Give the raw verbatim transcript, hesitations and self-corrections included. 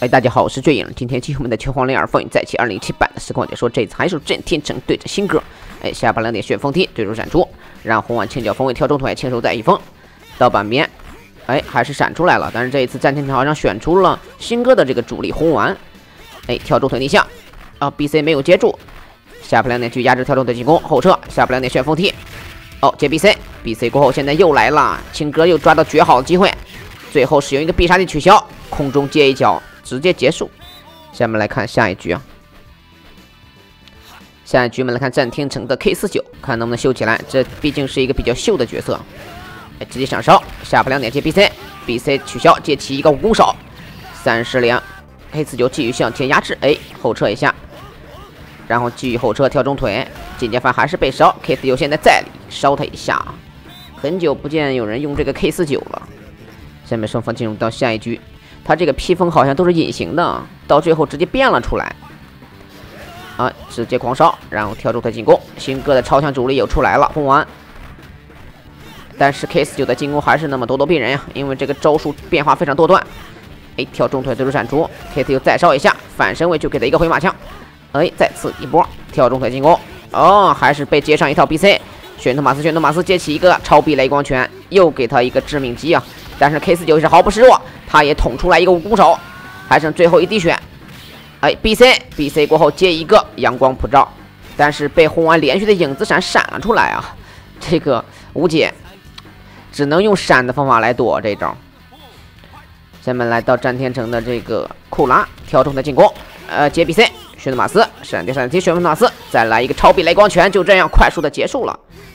哎，大家好，我是坠影。今天继续我们的拳皇零二风云再起二零一七版的实况解说，这次还是震天城对着新哥。哎，下巴两点旋风踢对手闪出，让红丸轻脚风位跳中腿，轻手再一封到板边。哎，还是闪出来了，但是这一次战天城好像选出了新哥的这个主力红丸。哎，跳中腿逆向啊 ，B C 没有接住，下巴两点去压制跳中腿进攻，后撤下巴两点旋风踢。哦，接 B C，B C 过后现在又来了，青哥又抓到绝好的机会，最后使用一个必杀技取消，空中接一脚。直接结束。下面来看下一局啊，下一局我们来看战天城的 K 四九，看能不能秀起来。这毕竟是一个比较秀的角色。哎，直接上烧，下巴两点接 B C，B C 取消，接起一个武功手，三十两 K 四九继续向前压制，哎，后撤一下，然后继续后撤跳中腿，进阶番还是被烧 ，K 四九现在再烧他一下。很久不见有人用这个 K 四九了。下面双方进入到下一局。他这个披风好像都是隐形的，到最后直接变了出来。啊，直接狂烧，然后跳中腿进攻。新哥的超强主力又出来了，红丸。但是 K 四九的进攻还是那么咄咄逼人呀，因为这个招数变化非常多段。哎，跳中腿对手闪出 ，K 四九再烧一下，反身位就给他一个回马枪。哎，再次一波跳中腿进攻。哦，还是被接上一套 B C。旋头马斯，旋头马斯接起一个超臂雷光拳，又给他一个致命击啊！但是 K 四九是毫不示弱。他也捅出来一个武功手，还剩最后一滴血。哎 ，B C B C 过后接一个阳光普照，但是被红丸连续的影子闪闪了出来啊！这个无解，只能用闪的方法来躲这招。下面来到战天城的这个库拉跳中的进攻，呃，接 B C 旋转马斯，闪电闪电踢旋风马斯，再来一个超臂雷光拳，就这样快速的结束了。